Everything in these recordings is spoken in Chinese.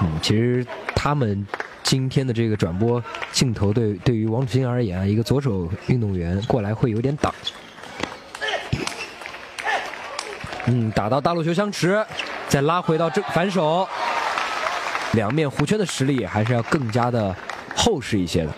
其实他们今天的这个转播镜头对于王楚钦而言啊，一个左手运动员过来会有点挡。打到大陆球相持，再拉回到反手，两面弧圈的实力还是要更加的厚实一些的。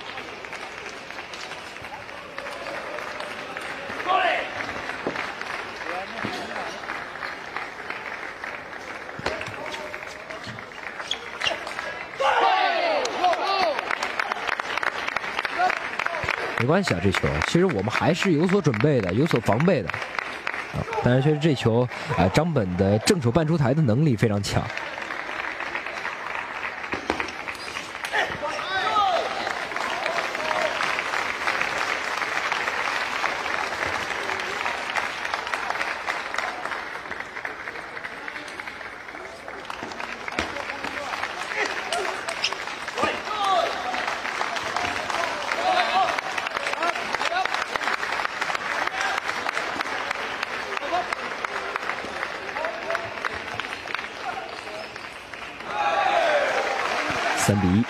没关系啊，这球其实我们还是有所准备的，有所防备的。但是确实这球张本的正手半出台的能力非常强。3-1，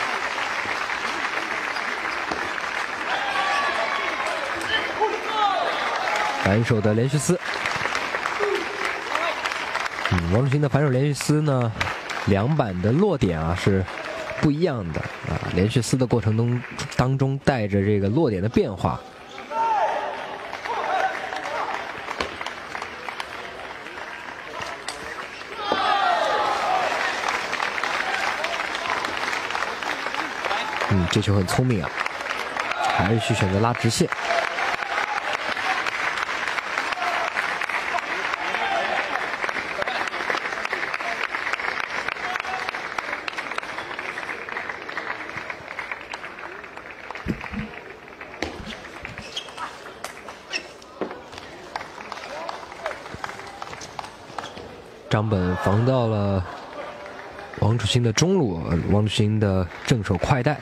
反手的连续丝。王楚钦的反手连续丝呢，两板的落点啊是不一样的啊，连续丝的过程当中带着这个落点的变化。这球很聪明啊，还是去选择拉直线。张本防到了王楚钦的中路，王楚钦的正手快带。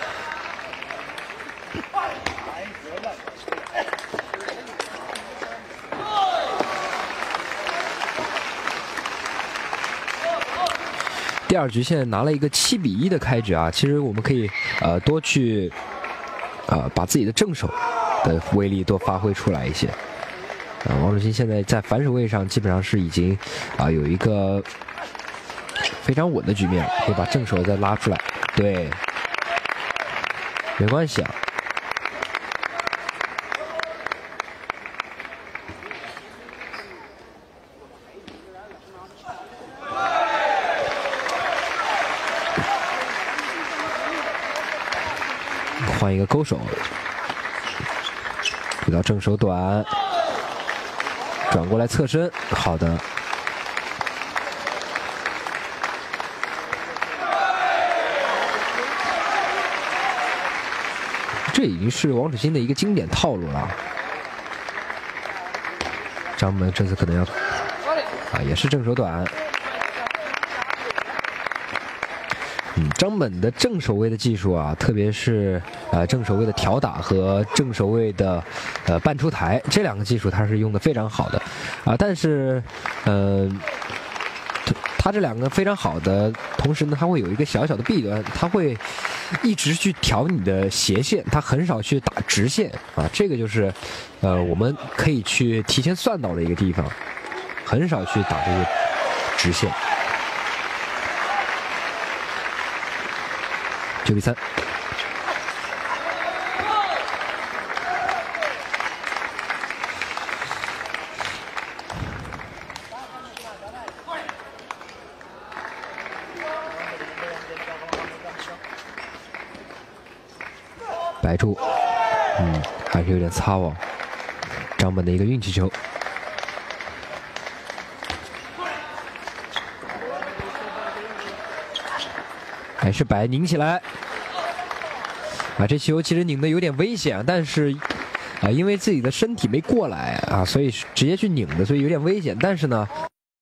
第二局现在拿了一个7-1的开局啊，其实我们可以多去把自己的正手的威力多发挥出来一些。王楚钦现在在反手位上基本上是已经有一个非常稳的局面，可以把正手再拉出来。对，没关系啊。换一个勾手，回到正手短，转过来侧身，好的。这已经是王楚钦的一个经典套路了。张本这次可能要也是正手短。张本的正手位的技术啊，特别是正手位的挑打和正手位的半出台这两个技术，他是用的非常好的但是他这两个非常好的同时呢，他会有一个小小的弊端，他会一直去调你的斜线，他很少去打直线这个就是我们可以去提前算到的一个地方，很少去打这个直线。9-3。白柱，还是有点擦网。张本的一个运气球。还是白拧起来，这球其实拧的有点危险，但是因为自己的身体没过来所以直接去拧的，所以有点危险。但是呢，